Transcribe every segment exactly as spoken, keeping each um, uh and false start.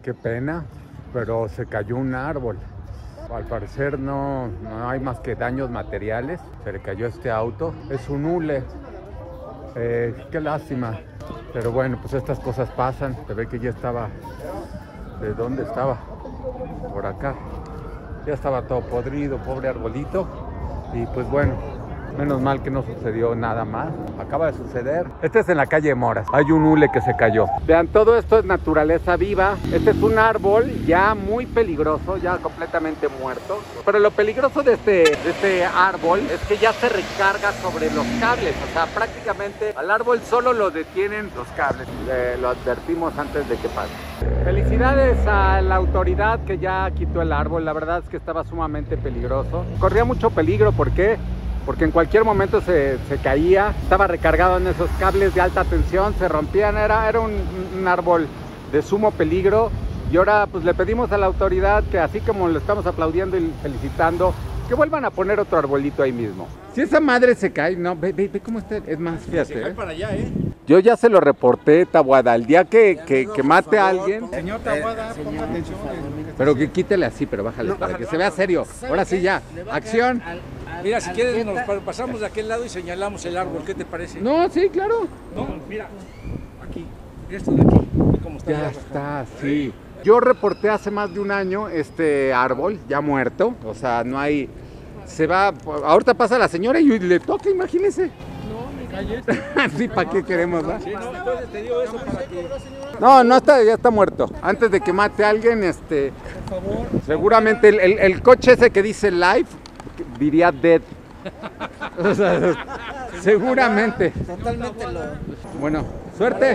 Qué pena, pero se cayó un árbol. Al parecer no, no hay más que daños materiales. Se le cayó este auto. Es un hule. Eh, qué lástima. Pero bueno, pues estas cosas pasan. Se ve que ya estaba... ¿De dónde estaba? Por acá. Ya estaba todo podrido, pobre arbolito. Y pues bueno, menos mal que no sucedió nada más. Acaba de suceder. Este es en la calle Moras. Hay un hule que se cayó. Vean, todo esto es naturaleza viva. Este es un árbol ya muy peligroso, ya completamente muerto. Pero lo peligroso de este, de este árbol es que ya se recarga sobre los cables. O sea, prácticamente al árbol solo lo detienen los cables. Eh, lo advertimos antes de que pase. Felicidades a la autoridad que ya quitó el árbol. La verdad es que estaba sumamente peligroso. Corría mucho peligro. ¿Por qué? Porque en cualquier momento se, se caía, estaba recargado en esos cables de alta tensión, se rompían, era, era un, un árbol de sumo peligro. Y ahora pues le pedimos a la autoridad que, así como le estamos aplaudiendo y felicitando, que vuelvan a poner otro arbolito ahí mismo. Si esa madre se cae, no, ve, ve, ve cómo está, es más, fíjate. Se cae para allá, ¿eh? Yo ya se lo reporté, Tabuada, el día que, que, que mate a alguien. Señor Tabuada, ponga atención. Pero que quítele así, pero bájale, No, para bájale, que se vea serio. Ahora sí ya, acción. Mira, si quieres nos pasamos de aquel lado y señalamos el árbol, ¿qué te parece? No, sí, claro. No, mira, aquí, esto de aquí, y cómo está. Ya está, sí. Yo reporté hace más de un año este árbol ya muerto, o sea, no hay, se va, ahorita pasa la señora y le toca, imagínese. No, me calles. Sí, ¿para qué queremos, va? Sí, no, entonces te digo eso para que... No, no está, ya está muerto. Antes de que mate a alguien, este, Por favor. seguramente el, el, el coche ese que dice live diría dead. O sea, seguramente. Totalmente lo... Bueno, suerte.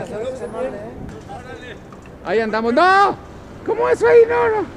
Ahí andamos. ¡No! ¿Cómo eso ahí? No, no.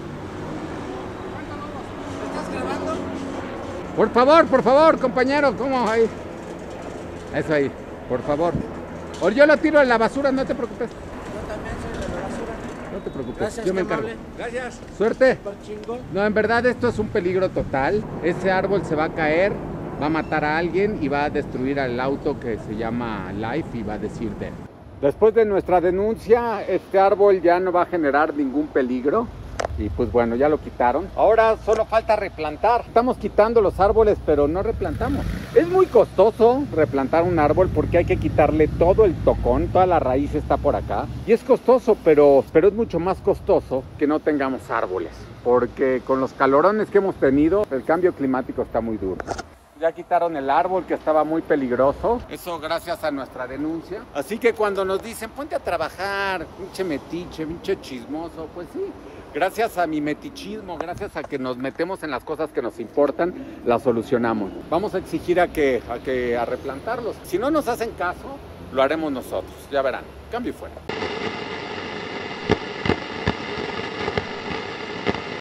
¿Estás grabando? Por favor, por favor, compañero. ¿Cómo ahí? Eso ahí, por favor. O yo lo tiro en la basura, no te preocupes. Yo también soy de la basura. No te preocupes, Gracias, yo me qué encargo. amable. Gracias. Suerte. Super chingón. No, en verdad esto es un peligro total. Ese árbol se va a caer, va a matar a alguien y va a destruir al auto que se llama Life y va a decir dead. Después de nuestra denuncia, este árbol ya no va a generar ningún peligro. Y pues bueno, ya lo quitaron. Ahora solo falta replantar. Estamos quitando los árboles, pero no replantamos. Es muy costoso replantar un árbol porque hay que quitarle todo el tocón, toda la raíz está por acá. Y es costoso, pero, pero es mucho más costoso que no tengamos árboles. Porque con los calorones que hemos tenido, el cambio climático está muy duro. Ya quitaron el árbol que estaba muy peligroso. Eso gracias a nuestra denuncia. Así que cuando nos dicen, ponte a trabajar, pinche metiche, pinche chismoso, pues sí. Gracias a mi metichismo, gracias a que nos metemos en las cosas que nos importan, las solucionamos. Vamos a exigir a que, a que a replantarlos. Si no nos hacen caso, lo haremos nosotros. Ya verán. Cambio y fuera.